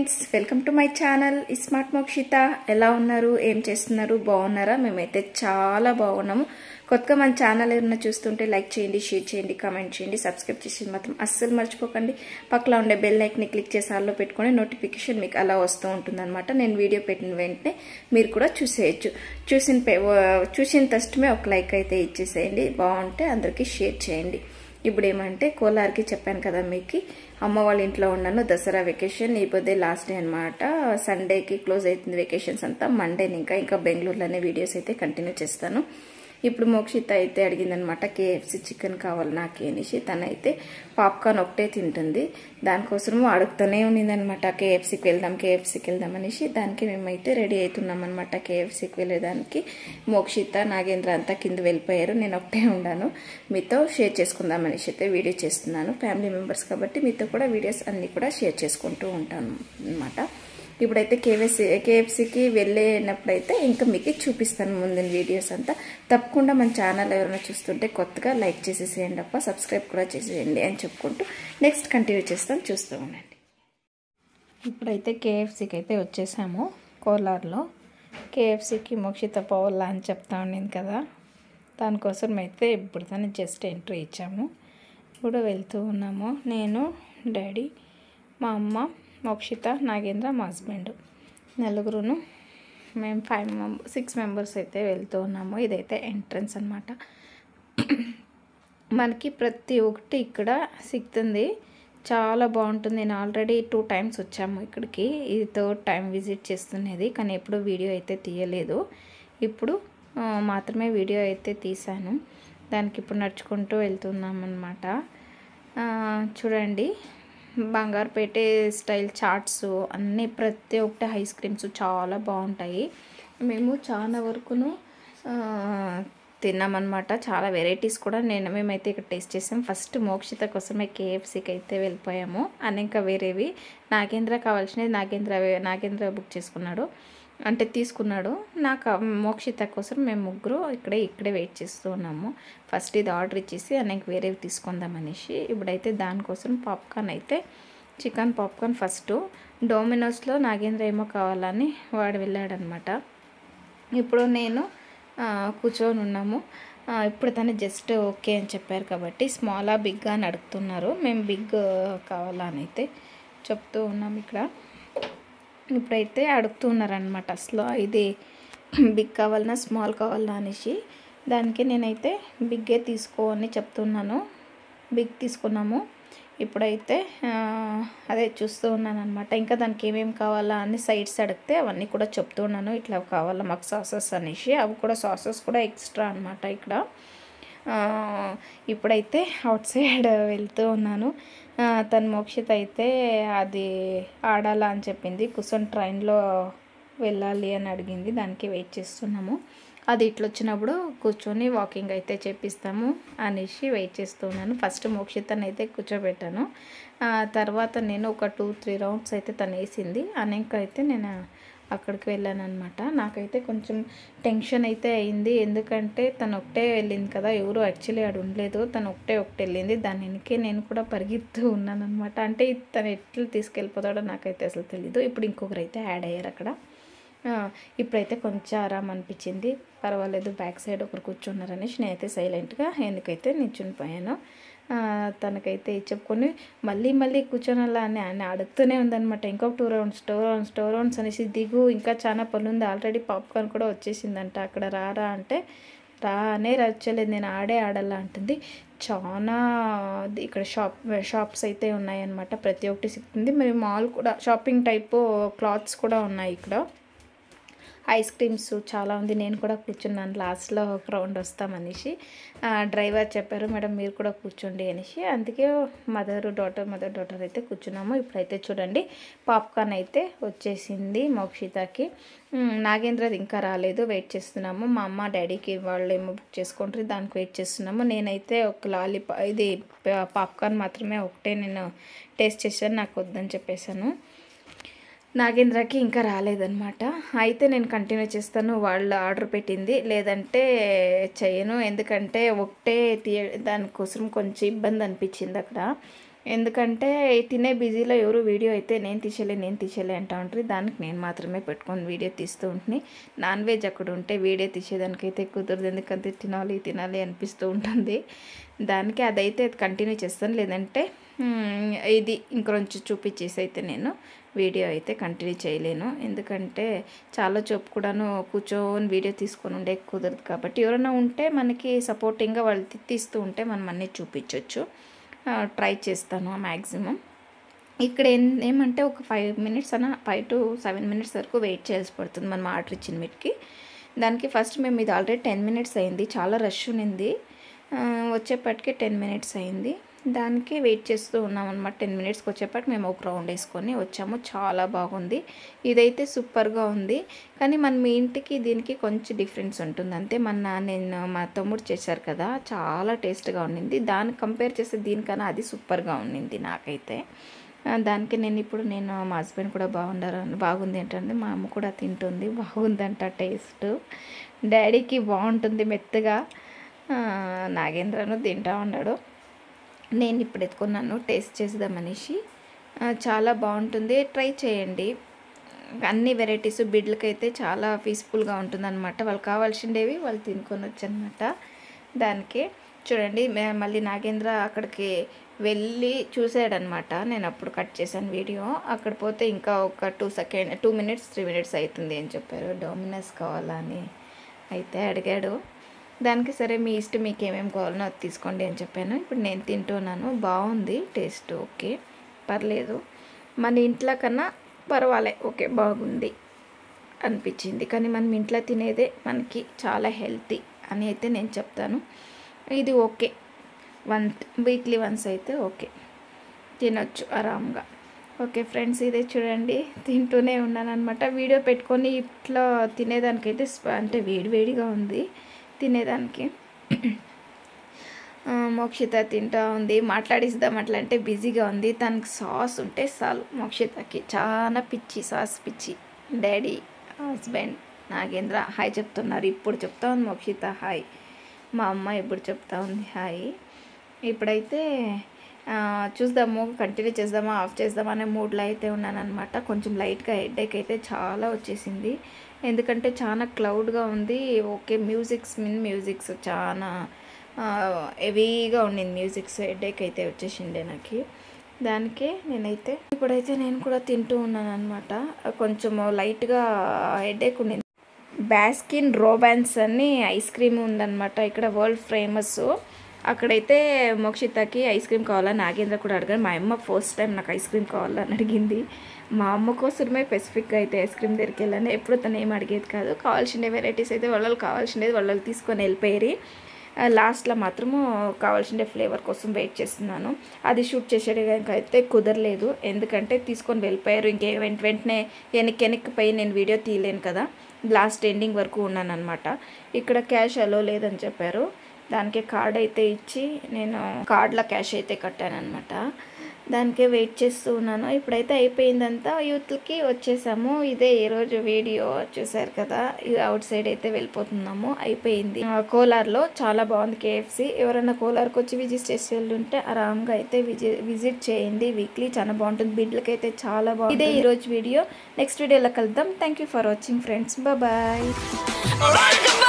Friends welcome to my channel ismart Mokshitha ఎలా ఉన్నారు ఏం చేస్తున్నారు బాగున్నారా మేమైతే చాలా బాగున్నాము కొత్తగా మన ఛానల్ ఏదైనా చూస్తుంటే లైక్ చేయండి షేర్ చేయండి కామెంట్ చేయండి సబ్స్క్రైబ్ చేసి మాత్రం అస్సలు మర్చిపోకండి పక్కన ఉండే బెల్ ఐకాన్ ని క్లిక్ చేసి ఆల్లో పెట్టుకొని నోటిఫికేషన్ మీకు అలా వస్తూ ఉంటుందన్నమాట నేను వీడియో పెట్టిన వెంటనే మీరు కూడా చూసేయొచ్చు చూసిన తస్తమే ఒక లైక్ అయితే ఇచ్చేసేయండి బాగుంటే అందరికీ షేర్ చేయండి ఇప్పుడు ఏమంటే కోలార్కి చెప్పాను కదా మీకు అమ్మ వాళ్ళ ఇంట్లో ఉన్నాను దసరా వెకేషన్ ఈ పొద్దే లాస్ట్ డే అన్నమాట సండేకి క్లోజ్ అవుతుంది వెకేషన్స్ అంతా మండేని ఇంకా బెంగళూరులోనే వీడియోస్ అయితే కంటిన్యూ చేస్తాను ఇప్పుడు మోక్షిత అయితే అడిగిందనమాట కేఎఫ్సి చికెన్ కావాలి నాకు అనేసి తనైతే పాప్కార్న్ ఒకటే తింటుంది దానికోసం అడుగుతూనే ఉన్నిందనమాట కేఎఫ్సీకి వెళ్దాం అనేసి దానికి మేమైతే రెడీ అవుతున్నాం అనమాట కేఎఫ్సీకి వెళ్ళేదానికి మోక్షిత నాగేంద్ర అంతా కింద వెళ్ళిపోయారు నేను ఒకటే ఉన్నాను మీతో షేర్ చేసుకుందాం అనేసి అయితే వీడియో చేస్తున్నాను ఫ్యామిలీ మెంబర్స్ కాబట్టి మీతో కూడా వీడియోస్ అన్నీ కూడా షేర్ చేసుకుంటూ ఉంటాను అనమాట ఇప్పుడైతే కేఎఫ్సీకి వెళ్ళేటప్పుడైతే ఇంకా మీకు చూపిస్తాను ముందున్న వీడియోస్ అంతా తప్పకుండా మన ఛానల్ ఎవరైనా చూస్తుంటే కొత్తగా లైక్ చేసేసేయండి అప్ప సబ్స్క్రైబ్ కూడా చేసేయండి అని చెప్పుకుంటూ నెక్స్ట్ కంటిన్యూ చేస్తాం చూస్తూ ఉండండి ఇప్పుడైతే కేఎఫ్సీకి అయితే వచ్చేసాము కోలార్లో కేఎఫ్సీకి మోక్షిత పోవాలా అని చెప్తా ఉండింది కదా దానికోసం అయితే ఇప్పుడు తను జస్ట్ ఎంట్రీ ఇచ్చాము ఇప్పుడు వెళ్తూ ఉన్నాము నేను డాడీ మా అమ్మ మోక్షిత నాగేంద్ర మా హస్బెండ్ నలుగురును మేము 6 మెంబర్స్ అయితే వెళ్తూ ఉన్నాము ఇదైతే ఎంట్రన్స్ అనమాట మనకి ప్రతి ఒక్కటి ఇక్కడ సిగ్తుంది చాలా బాగుంటుంది నేను ఆల్రెడీ 2 టైమ్స్ వచ్చాము ఇక్కడికి ఇది 3rd టైం విజిట్ చేస్తున్నది కానీ ఎప్పుడు వీడియో అయితే తీయలేదు ఇప్పుడు మాత్రమే వీడియో అయితే తీసాను దానికి ఇప్పుడు నడుచుకుంటూ వెళ్తున్నాం అన్నమాట చూడండి బంగారుపేట స్టైల్ చాట్స్ అన్నీ ప్రతి ఒక్కటి ఐస్ క్రీమ్స్ చాలా బాగుంటాయి మేము చాలా వరకును తిన్నామన్నమాట చాలా వెరైటీస్ కూడా మేమైతే ఇక్కడ టేస్ట్ చేసాం ఫస్ట్ మోక్షిత కోసమే కేఎఫ్సీకి అయితే వెళ్ళిపోయాము అని ఇంకా వేరేవి నాగేంద్ర కావాల్సినవి నాగేంద్ర బుక్ చేసుకున్నాడు అంటే తీసుకున్నాడు నాకు మోక్షిత కోసం మేము ముగ్గురు ఇక్కడే వెయిట్ చేస్తూ ఉన్నాము ఫస్ట్ ఇది ఆర్డర్ ఇచ్చేసి అనేక వేరేవి తీసుకుందాం అనేసి ఇప్పుడైతే దానికోసం పాప్కార్న్ అయితే చికెన్ పాప్కార్న్ ఫస్ట్ డొమినోస్లో నాగేంద్ర ఏమో కావాలని వాడు వెళ్ళాడనమాట ఇప్పుడు నేను కూర్చొని ఉన్నాము ఇప్పుడు తను జస్ట్ ఓకే అని చెప్పారు కాబట్టి స్మాలా బిగ్గా అని అడుగుతున్నారు మేము బిగ్ కావాలా అని అయితే చెప్తూ ఉన్నాము ఇక్కడ ఇప్పుడైతే అడుగుతున్నారనమాట అసలు ఇది బిగ్ కావాలన్నా స్మాల్ కావాలన్నా అనేసి దానికి నేనైతే బిగ్గే తీసుకో అని చెప్తున్నాను బిగ్ తీసుకున్నాము ఇప్పుడైతే అదే చూస్తూ ఉన్నాను అనమాట ఇంకా దానికి ఏమేమి కావాలా అని సైడ్స్ అడిగితే అవన్నీ కూడా చెప్తూ ఉన్నాను ఇట్లా కావాలా మాకు సాసెస్ అనేసి అవి కూడా సాసెస్ కూడా ఎక్స్ట్రా అనమాట ఇక్కడ ఇప్పుడైతే అవుట్ సైడ్ వెళ్తూ ఉన్నాను తను మోక్షిత అయితే అది ఆడాలా అని చెప్పింది కూర్చొని ట్రైన్లో వెళ్ళాలి అని అడిగింది దానికి వెయిట్ చేస్తున్నాము అది ఇట్లా వచ్చినప్పుడు కూర్చొని వాకింగ్ అయితే చేపిస్తాము అనేసి వెయిట్ చేస్తున్నాను ఫస్ట్ మోక్షితను అయితే కూర్చోబెట్టాను తర్వాత నేను ఒక 2-3 రౌండ్స్ అయితే తను వేసింది అనేక అయితే నేను అక్కడికి వెళ్ళాను అనమాట నాకైతే కొంచెం టెన్షన్ అయితే అయింది ఎందుకంటే తను ఒకటే వెళ్ళింది కదా ఎవరు యాక్చువల్లీ ఆడు ఉండలేదు తను ఒకటే వెళ్ళింది దాని వెనకే నేను కూడా పరిగెత్తూ ఉన్నాను అనమాట అంటే తను ఎట్లా తీసుకెళ్ళిపోతాడో నాకైతే అసలు తెలీదు ఇప్పుడు ఇంకొకరు అయితే యాడ్ అయ్యారు అక్కడ ఇప్పుడైతే కొంచెం ఆరాం అనిపించింది పర్వాలేదు బ్యాక్ సైడ్ ఒకరు కూర్చున్నారనేసి నేనైతే సైలెంట్గా ఎందుకైతే నిల్చునిపోయాను తనకైతే చెప్పుకొని మళ్ళీ కూర్చొనలా అని ఆయన అడుగుతూనే ఉందనమాట ఇంకొక 2 రౌండ్స్ అనేసి దిగు ఇంకా చాలా పని ఉంది ఆల్రెడీ పాప్కార్న్ కూడా వచ్చేసిందంట అక్కడ రారా అంటే వచ్చలేదు నేను ఆడాలా అంటుంది చాలా ఇక్కడ షాప్స్ అయితే ఉన్నాయన్నమాట ప్రతి ఒక్కటి సిక్తుంది మరి మాల్ కూడా షాపింగ్ టైపు క్లాత్స్ కూడా ఉన్నాయి ఇక్కడ ఐస్ క్రీమ్స్ చాలా ఉంది నేను కూడా కూర్చున్నాను లాస్ట్లో ఒక రౌండ్ వస్తామనేసి డ్రైవర్ చెప్పారు మేడం మీరు కూడా కూర్చోండి అనేసి అందుకే మదర్ డాటర్ అయితే కూర్చున్నాము ఇప్పుడైతే చూడండి పాప్కార్న్ అయితే వచ్చేసింది మోక్షితకి నాగేంద్రది ఇంకా రాలేదు వెయిట్ చేస్తున్నాము మా అమ్మ డాడీకి వాళ్ళు ఏమో బుక్ చేసుకుంటారు దానికి వెయిట్ చేస్తున్నాము నేనైతే ఒక ఇది పాప్కార్న్ మాత్రమే ఒకటే నేను టేస్ట్ చేశాను నాకు వద్దని చెప్పేశాను నాగేంద్రకి ఇంకా రాలేదన్నమాట అయితే నేను కంటిన్యూ చేస్తాను వాళ్ళు ఆర్డర్ పెట్టింది లేదంటే చేయను ఎందుకంటే ఒకటే దానికోసం కొంచెం ఇబ్బంది అనిపించింది అక్కడ ఎందుకంటే తినే బిజీలో ఎవరు వీడియో అయితే నేను తీసేలే అంటూ ఉంటారు. దానికి నేను మాత్రమే పెట్టుకొని వీడియో తీస్తూ ఉంటుంది. నాన్ వెజ్ అక్కడ ఉంటే వీడియో తీసేదానికైతే కుదరదు, ఎందుకంటే తినాలి అనిపిస్తూ ఉంటుంది. దానికి అదైతే కంటిన్యూ చేస్తాను, లేదంటే ఇది ఇంకొంచెం చూపించేసి అయితే నేను వీడియో అయితే కంటిన్యూ చేయలేను. ఎందుకంటే చాలా చూపు కూడాను కూర్చొని వీడియో తీసుకొని ఉండే కుదరదు. కాబట్టి ఎవరైనా ఉంటే మనకి సపోర్టింగ్గా వాళ్ళు తీస్తూ ఉంటే మనం అన్నీ చూపించవచ్చు. ట్రై చేస్తాను మ్యాక్సిమం. ఇక్కడ ఏమంటే ఒక 5 మినిట్స్ 5 to 7 మినిట్స్ వరకు వెయిట్ చేయాల్సి పడుతుంది మనం ఆర్డర్ ఇచ్చిన మీటికి. దానికి ఫస్ట్ మేము ఇది ఆల్రెడీ 10 మినిట్స్ అయింది, చాలా రష్ ఉన్నింది. వచ్చేప్పటికి 10 మినిట్స్ అయింది. దానికి వెయిట్ చేస్తూ ఉన్నాం అనమాట. 10 మినిట్స్కి వచ్చేప్పటికి మేము ఒక రౌండ్ వేసుకొని వచ్చాము. చాలా బాగుంది, ఇదైతే సూపర్గా ఉంది. కానీ మన మీ ఇంటికి దీనికి కొంచెం డిఫరెన్స్ ఉంటుంది అంతే. నేను మా తమ్ముడు చేశారు కదా, చాలా టేస్ట్గా ఉండింది. దాన్ని కంపేర్ చేస్తే దీనికన్నా అది సూపర్గా ఉండింది నాకైతే. దానికి నేను మా హస్బెండ్ కూడా బాగుంది ఏంటంటే, మా అమ్మ కూడా తింటుంది, బాగుందంట టేస్ట్. డాడీకి బాగుంటుంది మెత్తగా, నాగేంద్రను తింటా ఉన్నాడు. నేను ఇప్పుడు ఎత్తుకున్నాను టేస్ట్ చేద్దామనేసి. చాలా బాగుంటుంది, ట్రై చేయండి. అన్ని వెరైటీస్ బిడ్లకైతే చాలా పీస్ఫుల్గా ఉంటుందన్నమాట. వాళ్ళకి కావాల్సిండేవి వాళ్ళు తినుకొని వచ్చనమాట. దానికి చూడండి, మళ్ళీ నాగేంద్ర అక్కడికి వెళ్ళి చూసాడనమాట. నేను అప్పుడు కట్ చేశాను వీడియో. అక్కడ పోతే ఇంకా ఒక 2 మినిట్స్ 3 మినిట్స్ అవుతుంది అని చెప్పారు. డోమినోస్ కావాలా అని అయితే అడిగాడు. దానికి సరే మీ ఇష్టం, మీకు ఏమేమి కావాలనో అది తీసుకోండి అని చెప్పాను. ఇప్పుడు నేను తింటున్నాను, బాగుంది టేస్ట్, ఓకే పర్లేదు, మన ఇంట్లో కన్నా పర్వాలే, ఓకే బాగుంది అనిపించింది. కానీ మనం ఇంట్లో తినేదే మనకి చాలా హెల్తీ అని అయితే నేను చెప్తాను. ఇది ఓకే, వీక్లీ వన్స్ అయితే ఓకే తినొచ్చు ఆరాంగా. ఓకే ఫ్రెండ్స్, ఇదే చూడండి తింటూనే ఉన్నాను అనమాట. వీడియో పెట్టుకొని ఇట్లా తినేదానికైతే అంటే వేడిగా ఉంది తినేదానికి. మోక్షిత తింటూ ఉంది, మాట్లాడిద్దాం అట్లా అంటే బిజీగా ఉంది. తనకి సాస్ ఉంటే చాలు, మోక్షితకి చాలా పిచ్చి, సాస్ పిచ్చి. డాడీ, హస్బెండ్, నాగేంద్ర హాయ్ చెప్తున్నారు. ఇప్పుడు చెప్తా ఉంది మోక్షిత హాయ్. మా అమ్మ ఇప్పుడు చెప్తా ఉంది హాయ్. ఇప్పుడైతే చూద్దాము, కంటిన్యూ చేద్దామా ఆఫ్ చేద్దామా అనే మూడ్లో అయితే ఉన్నాను అనమాట. కొంచెం లైట్గా హెడేక్ అయితే చాలా వచ్చేసింది, ఎందుకంటే చాలా క్లౌడ్గా ఉంది. ఓకే మ్యూజిక్స్ చాలా హెవీగా ఉండింది, మ్యూజిక్స్ హెడేక్ అయితే వచ్చేసిండే నాకు. దానికే ఇప్పుడైతే నేను కూడా తింటూ ఉన్నాను అనమాట. కొంచెం లైట్గా హెడేక్ ఉండింది. బాస్కిన్ రోబాన్స్ అని ఐస్ క్రీమ్ ఉందన్నమాట ఇక్కడ, వరల్డ్ ఫేమస్. అక్కడైతే మోక్షితకి ఐస్ క్రీమ్ కావాలని నాగేంద్ర కూడా అడిగారు. మా అమ్మ ఫస్ట్ టైం నాకు ఐస్ క్రీమ్ కావాలని అడిగింది. మా అమ్మ కోసమే స్పెసిఫిక్గా అయితే ఐస్ క్రీమ్ దగ్గరికి వెళ్ళాను. ఎప్పుడు తను ఏం అడిగేది కాదు. కావాల్సిన వెరైటీస్ అయితే వాళ్ళు కావాల్సినది వాళ్ళు తీసుకొని వెళ్ళిపోయారు. లాస్ట్లో మాత్రము కావాల్సిన ఫ్లేవర్ కోసం వెయిట్ చేస్తున్నాను. అది షూట్ చేసేయడానికి అయితే కుదరలేదు, ఎందుకంటే తీసుకొని వెళ్ళిపోయారు. వెంటనే వెనక్కిపోయి నేను వీడియో తీయలేను కదా, లాస్ట్ ఎండింగ్ వరకు ఉన్నాను అనమాట. ఇక్కడ క్యాష్ అలో లేదని చెప్పారు. దానికి కార్డ్ అయితే ఇచ్చి నేను కార్డ్లో క్యాష్ అయితే కట్టాను అనమాట. దానికే వెయిట్ చేస్తూ ఉన్నాను. ఇప్పుడైతే అయిపోయిందంతా, యూత్కి వచ్చేసాము. ఇదే ఈరోజు వీడియో చూసారు కదా, అవుట్ సైడ్ అయితే వెళ్ళిపోతున్నాము. అయిపోయింది. కోలార్లో చాలా బాగుంది KFC. ఎవరైనా కోలార్కి వచ్చి విజిట్ చేసి వెళ్ళుంటే ఆరామ్గా అయితే విజిట్ చేయండి. వీక్లీ చాలా బాగుంటుంది, బిడ్లకి అయితే చాలా బాగుంది. ఇదే ఈరోజు వీడియో, నెక్స్ట్ వీడియోలో కలుద్దాం. Thank you for watching friends, bye.